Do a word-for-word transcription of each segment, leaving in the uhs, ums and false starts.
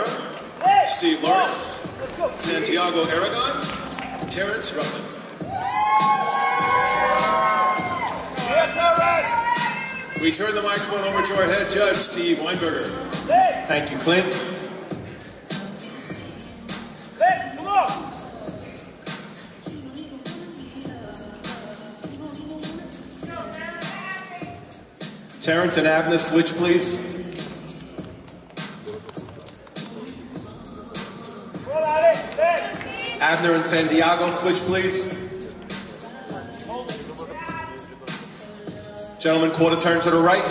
Rivera, Steve Lawrence, Santiago Aragon, Terrence Ruffin. We turn the microphone over to our head judge, Steve Weinberger. Thank you, Clint. Terrence and Abner, switch, please. Abner and Santiago, switch, please. Gentlemen, quarter turn to the right.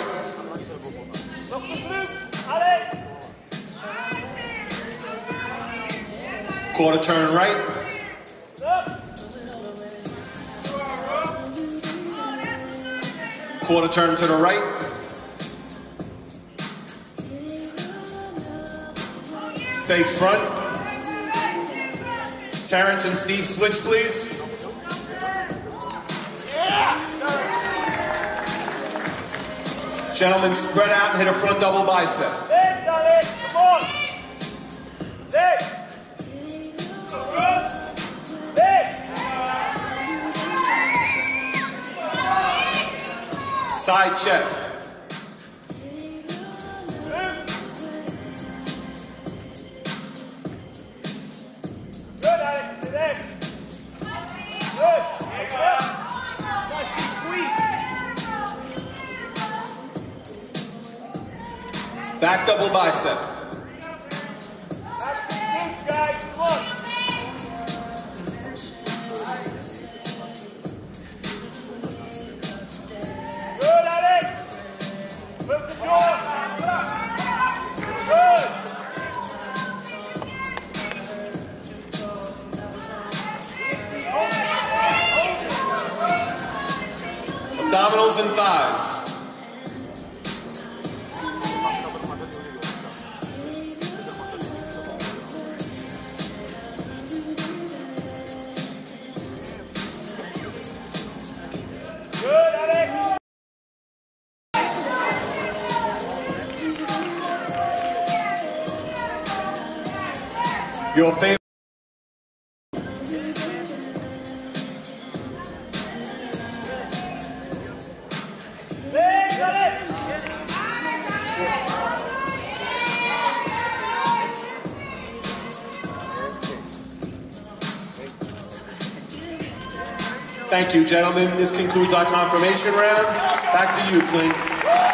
Quarter turn right. Quarter turn to the right. Face front. Terrence and Steve, switch, please. Gentlemen, spread out and hit a front double bicep. Side chest. Back double bicep. Abdominals and thighs. Your favorite. Thank you, gentlemen. This concludes our confirmation round. Back to you, Clint.